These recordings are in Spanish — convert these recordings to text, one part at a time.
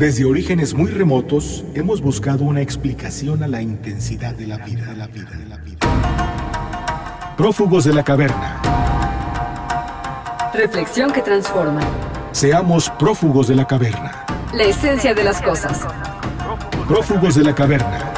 Desde orígenes muy remotos, hemos buscado una explicación a la intensidad de la vida. Prófugos de la caverna. Reflexión que transforma. Seamos prófugos de la caverna. La esencia de las cosas. Prófugos de la caverna.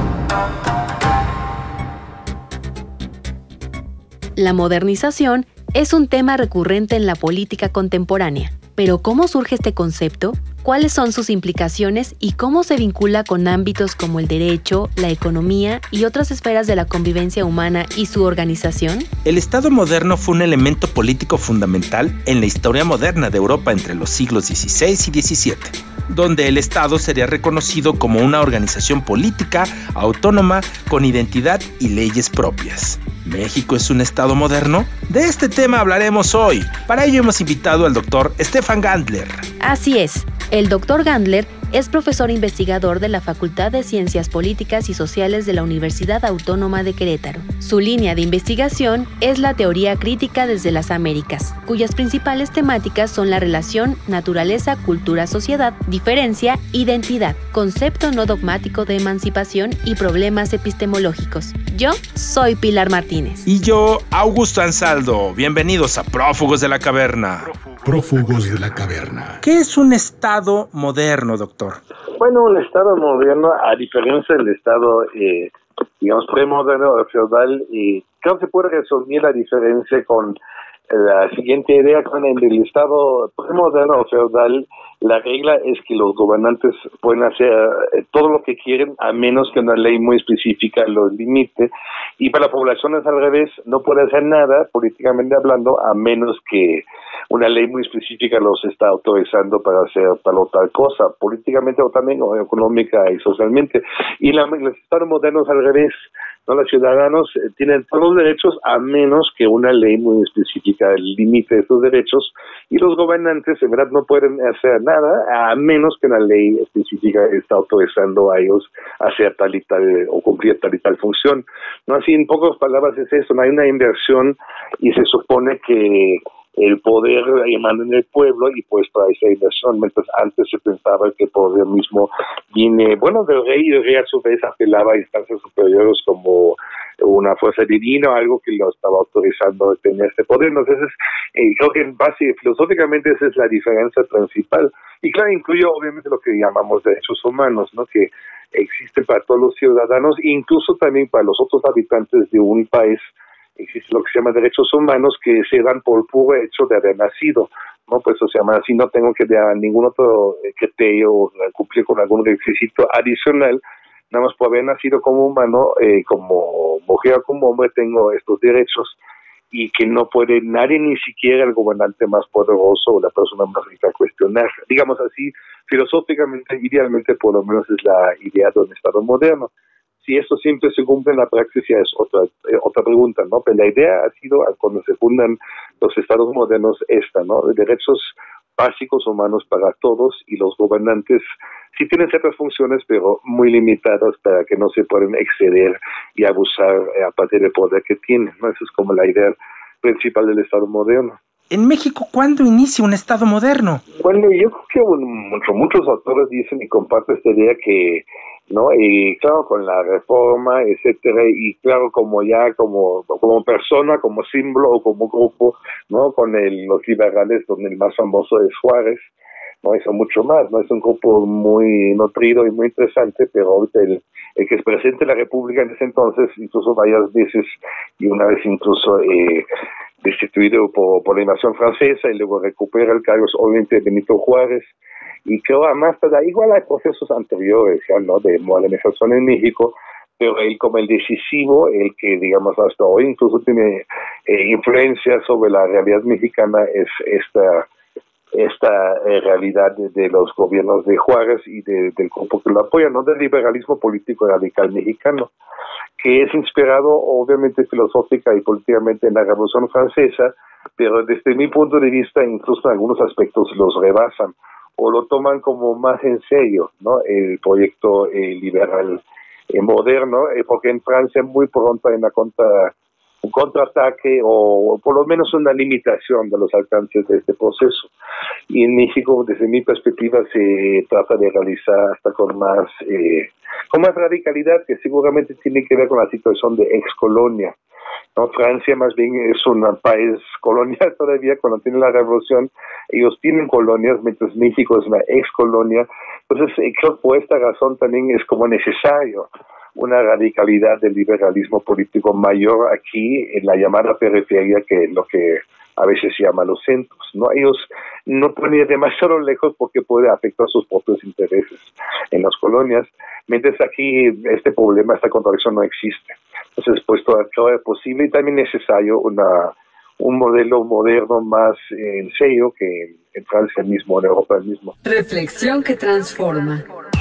La modernización es un tema recurrente en la política contemporánea. Pero ¿cómo surge este concepto? ¿Cuáles son sus implicaciones y cómo se vincula con ámbitos como el derecho, la economía y otras esferas de la convivencia humana y su organización? El Estado moderno fue un elemento político fundamental en la historia moderna de Europa entre los siglos XVI y XVII, donde el Estado sería reconocido como una organización política autónoma con identidad y leyes propias. ¿México es un Estado moderno? De este tema hablaremos hoy. Para ello hemos invitado al doctor Stefan Gandler. Así es. El Dr. Gandler es profesor investigador de la Facultad de Ciencias Políticas y Sociales de la Universidad Autónoma de Querétaro. Su línea de investigación es la teoría crítica desde las Américas, cuyas principales temáticas son la relación naturaleza, cultura, sociedad, diferencia, identidad, concepto no dogmático de emancipación y problemas epistemológicos. Yo soy Pilar Martínez. Y yo, Augusto Ansaldo. Bienvenidos a Prófugos de la Caverna. Prófugos de la caverna. ¿Qué es un Estado moderno, doctor? Bueno, el Estado moderno, a diferencia del Estado, digamos, premoderno o feudal, creo que se puede resumir la diferencia con la siguiente idea: con el Estado premoderno o feudal, la regla es que los gobernantes pueden hacer todo lo que quieren a menos que una ley muy específica los limite, y para la población es al revés, no puede hacer nada, políticamente hablando, a menos que una ley muy específica los está autorizando para hacer tal o tal cosa, políticamente o también o económica y socialmente. Y los estados modernos al revés, ¿no? Los ciudadanos tienen todos los derechos a menos que una ley muy específica limite esos derechos, y los gobernantes en verdad no pueden hacer nada a menos que una ley específica está autorizando a ellos hacer tal y tal o cumplir tal y tal función, ¿no? Así, en pocas palabras es eso, no hay una inversión y se supone que el poder emana en el pueblo, y pues para esa inversión, mientras antes se pensaba que el poder mismo viene, bueno, del rey, y el rey a su vez apelaba a instancias superiores como una fuerza divina o algo que lo estaba autorizando a tener este poder. Entonces, creo que en base, filosóficamente, esa es la diferencia principal. Y claro, incluye obviamente lo que llamamos derechos humanos, ¿no? Que existen para todos los ciudadanos, incluso también para los otros habitantes de un país. Existe lo que se llama derechos humanos, que se dan por puro hecho de haber nacido, ¿no? Pues se llama así, no tengo que dar ningún otro criterio o cumplir con algún requisito adicional, nada más por haber nacido como humano, como mujer o como hombre, tengo estos derechos, y que no puede nadie, ni siquiera el gobernante más poderoso o la persona más rica, cuestionar. Digamos así, filosóficamente, idealmente, por lo menos es la idea de un Estado moderno. Si esto siempre se cumple en la práctica es otra pregunta, ¿no? Pero la idea ha sido, cuando se fundan los estados modernos, esta, ¿no? De derechos básicos humanos para todos, y los gobernantes sí tienen ciertas funciones, pero muy limitadas para que no se puedan exceder y abusar a partir del poder que tienen, ¿no? Esa es como la idea principal del Estado moderno. En México, ¿cuándo inicia un Estado moderno? Bueno, yo creo que muchos autores dicen y comparten esta idea que, ¿no? Y claro, con la reforma, etcétera, y claro, como persona, como símbolo o como grupo, ¿no? Con los liberales, donde el más famoso es Juárez, ¿no? Eso mucho más, ¿no? Es un grupo muy nutrido y muy interesante, pero ahorita el que es presidente de la República en ese entonces, incluso varias veces, y una vez incluso destituido por la invasión francesa, y luego recupera el cargo, es obviamente Benito Juárez. Y creo además, igual hay procesos anteriores, ya, ¿no? De modernización en México, pero él como el decisivo, el que digamos hasta hoy incluso tiene influencia sobre la realidad mexicana, es esta realidad de los gobiernos de Juárez y del grupo que lo apoya, ¿no? Del liberalismo político radical mexicano, que es inspirado obviamente filosófica y políticamente en la Revolución Francesa, pero desde mi punto de vista incluso en algunos aspectos los rebasan o lo toman como más en serio, ¿no? El proyecto liberal moderno, porque en Francia muy pronto hay una contraataque o por lo menos una limitación de los alcances de este proceso. Y en México, desde mi perspectiva, se trata de realizar hasta con más radicalidad, que seguramente tiene que ver con la situación de excolonia, ¿no? Francia más bien es un país colonial todavía. Cuando tiene la revolución, ellos tienen colonias, mientras México es una excolonia. Entonces, creo que por esta razón también es como necesario una radicalidad del liberalismo político mayor aquí en la llamada periferia, que es lo que a veces se llama los centros, ¿no? Ellos no pueden ir demasiado lejos porque puede afectar sus propios intereses en las colonias, mientras aquí este problema, esta contradicción no existe. Entonces, pues todo es posible y también necesario un modelo moderno más en serio que en Francia mismo, en Europa mismo. Reflexión que transforma.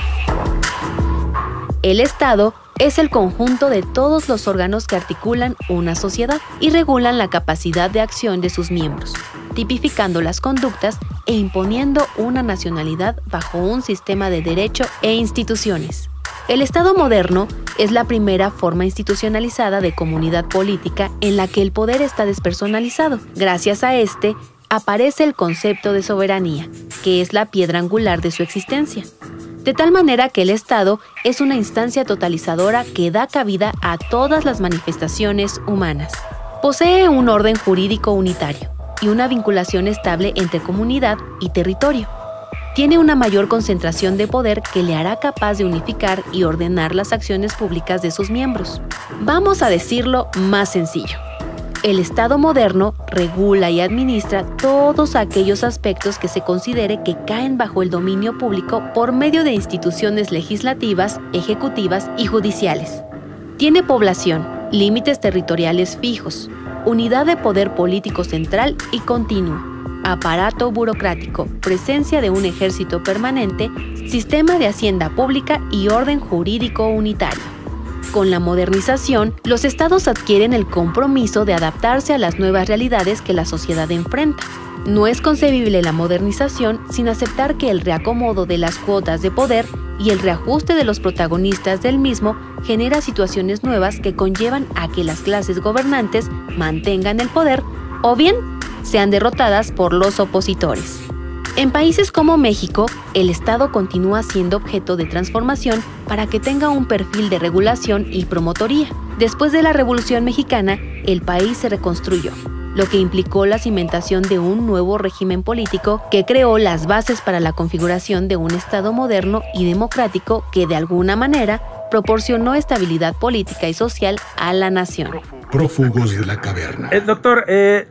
El Estado es el conjunto de todos los órganos que articulan una sociedad y regulan la capacidad de acción de sus miembros, tipificando las conductas e imponiendo una nacionalidad bajo un sistema de derecho e instituciones. El Estado moderno es la primera forma institucionalizada de comunidad política en la que el poder está despersonalizado. Gracias a este, aparece el concepto de soberanía, que es la piedra angular de su existencia. De tal manera que el Estado es una instancia totalizadora que da cabida a todas las manifestaciones humanas. Posee un orden jurídico unitario y una vinculación estable entre comunidad y territorio. Tiene una mayor concentración de poder que le hará capaz de unificar y ordenar las acciones públicas de sus miembros. Vamos a decirlo más sencillo. El Estado moderno regula y administra todos aquellos aspectos que se considere que caen bajo el dominio público por medio de instituciones legislativas, ejecutivas y judiciales. Tiene población, límites territoriales fijos, unidad de poder político central y continuo, aparato burocrático, presencia de un ejército permanente, sistema de hacienda pública y orden jurídico unitario. Con la modernización, los estados adquieren el compromiso de adaptarse a las nuevas realidades que la sociedad enfrenta. No es concebible la modernización sin aceptar que el reacomodo de las cuotas de poder y el reajuste de los protagonistas del mismo genera situaciones nuevas que conllevan a que las clases gobernantes mantengan el poder o bien sean derrotadas por los opositores. En países como México, el Estado continúa siendo objeto de transformación para que tenga un perfil de regulación y promotoría. Después de la Revolución Mexicana, el país se reconstruyó, lo que implicó la cimentación de un nuevo régimen político que creó las bases para la configuración de un Estado moderno y democrático que de alguna manera proporcionó estabilidad política y social a la nación. Prófugos de la caverna. Doctor,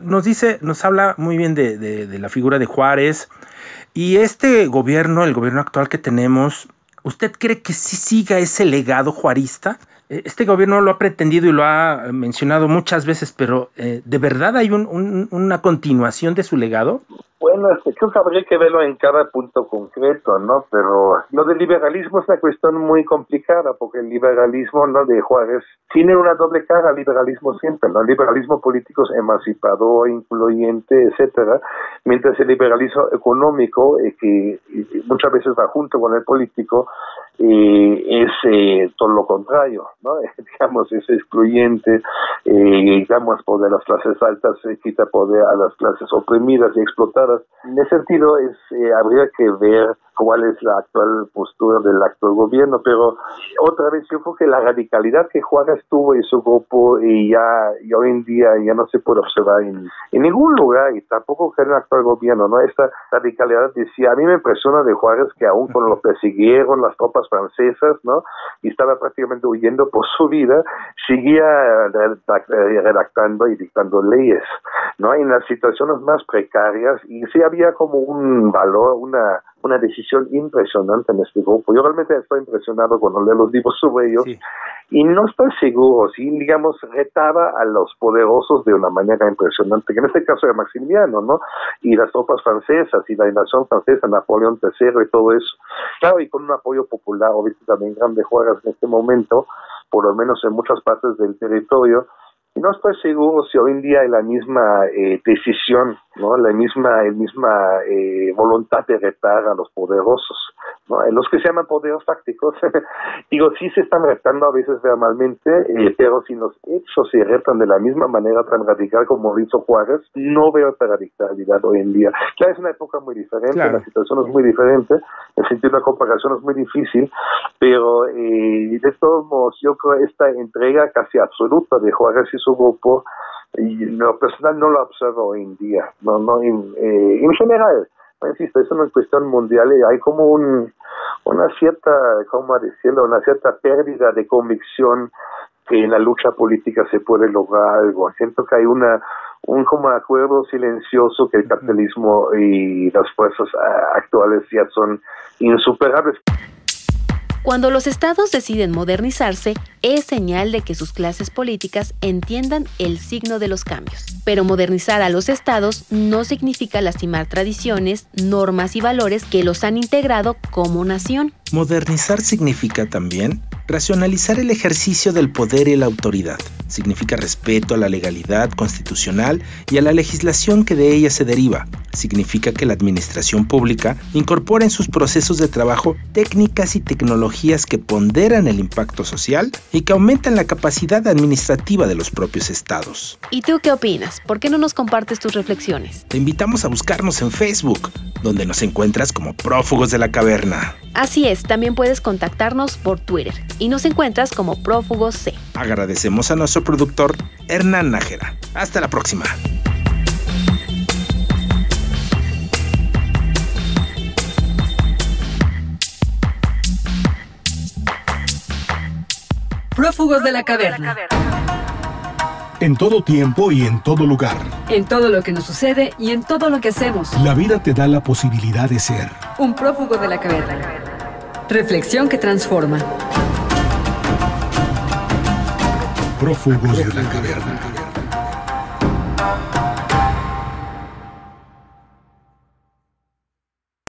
nos habla muy bien de la figura de Juárez. Y este gobierno, el gobierno actual que tenemos, ¿usted cree que sí siga ese legado juarista? Este gobierno lo ha pretendido y lo ha mencionado muchas veces, pero ¿de verdad hay una continuación de su legado? Bueno, creo que habría que verlo en cada punto concreto, ¿no? Pero lo del liberalismo es una cuestión muy complicada, porque el liberalismo, ¿no?, de Juárez tiene una doble cara, el liberalismo siempre, ¿no? El liberalismo político es emancipador, incluyente, etcétera, mientras el liberalismo económico, que muchas veces va junto con el político, es todo lo contrario, ¿no? Digamos, es excluyente, digamos, poder a las clases altas, quita poder a las clases oprimidas y explotadas. En ese sentido, habría que ver cuál es la actual postura del actual gobierno, pero otra vez yo creo que la radicalidad que Juárez tuvo en su grupo y hoy en día ya no se puede observar en ningún lugar, y tampoco en el actual gobierno, ¿no? Esta radicalidad decía, a mí me impresiona de Juárez que aún cuando lo persiguieron las tropas francesas, ¿no?, y estaba prácticamente huyendo por su vida, seguía redactando y dictando leyes, ¿no? En las situaciones más precarias, y sí había como un valor, una decisión impresionante en este grupo. Yo realmente estoy impresionado cuando leo los libros sobre ellos, sí. Y no estoy seguro, si digamos retaba a los poderosos de una manera impresionante, que en este caso era Maximiliano, ¿no? Y las tropas francesas y la invasión francesa, Napoleón III y todo eso. Claro, y con un apoyo popular, obviamente también grande Juárez en este momento, por lo menos en muchas partes del territorio. Y no estoy seguro si hoy en día hay la misma decisión, ¿no?, la misma voluntad de retar a los poderosos. ¿no? Los que se llaman poderes fácticos, digo, sí se están retando a veces verbalmente, pero si los hechos se retan de la misma manera tan radical como hizo Juárez, no veo esta radicalidad hoy en día. Claro, es una época muy diferente, la situación es muy diferente, en el sentido de la comparación es muy difícil, pero de todos modos yo creo esta entrega casi absoluta de Juárez y su grupo, y lo personal no lo observo hoy en día, en general. Insisto, es una cuestión mundial y hay como una cierta, ¿cómo decirlo?, una cierta pérdida de convicción que en la lucha política se puede lograr algo. Siento que hay un como acuerdo silencioso que el capitalismo y las fuerzas actuales ya son insuperables. Cuando los estados deciden modernizarse, es señal de que sus clases políticas entiendan el signo de los cambios. Pero modernizar a los estados no significa lastimar tradiciones, normas y valores que los han integrado como nación. Modernizar significa también racionalizar el ejercicio del poder y la autoridad. Significa respeto a la legalidad constitucional y a la legislación que de ella se deriva. Significa que la administración pública incorpora en sus procesos de trabajo técnicas y tecnologías que ponderan el impacto social y que aumentan la capacidad administrativa de los propios estados. ¿Y tú qué opinas? ¿Por qué no nos compartes tus reflexiones? Te invitamos a buscarnos en Facebook, donde nos encuentras como Prófugos de la Caverna. Así es, también puedes contactarnos por Twitter y nos encuentras como Prófugos C. Agradecemos a nuestro productor Hernán Nájera. Hasta la próxima. Prófugos de la Caverna. En todo tiempo y en todo lugar. En todo lo que nos sucede y en todo lo que hacemos. La vida te da la posibilidad de ser un prófugo de la caverna. Reflexión que transforma. Prófugos de la Caverna.